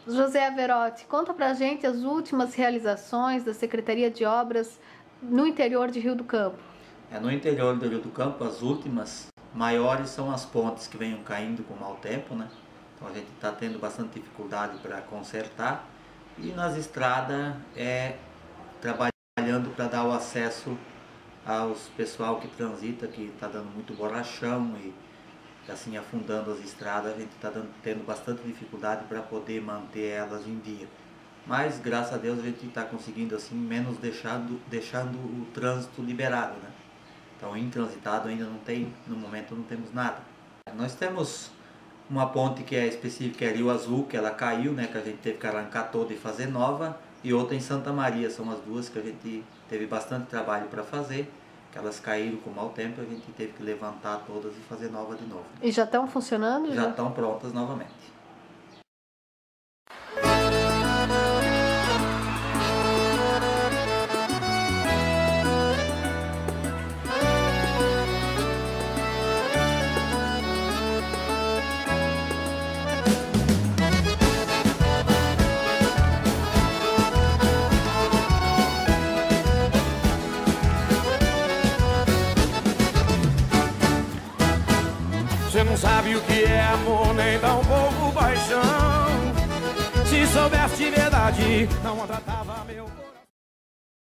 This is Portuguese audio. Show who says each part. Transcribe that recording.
Speaker 1: José Averotti, conta pra gente as últimas realizações da Secretaria de Obras no interior de Rio do Campo.
Speaker 2: No interior do Rio do Campo, as últimas maiores são as pontes que venham caindo com mau tempo, né? Então a gente está tendo bastante dificuldade para consertar. E nas estradas trabalhando para dar o acesso aos pessoal que transita, que está dando muito borrachão e assim afundando as estradas. A gente está tendo bastante dificuldade para poder manter elas em dia. Mas graças a Deus a gente está conseguindo assim menos deixando o trânsito liberado, né? Então intransitado ainda não tem, no momento não temos nada. Nós temos uma ponte que é específica, é Rio Azul, que ela caiu, né, que a gente teve que arrancar toda e fazer nova, e outra em Santa Maria, são as duas que a gente teve bastante trabalho para fazer, que elas caíram com mau tempo, a gente teve que levantar todas e fazer nova de novo.
Speaker 1: E já estão funcionando?
Speaker 2: Já estão prontas novamente.
Speaker 3: Você não sabe o que é amor, nem tão pouco paixão. Se soubesse de verdade, não maltratava meu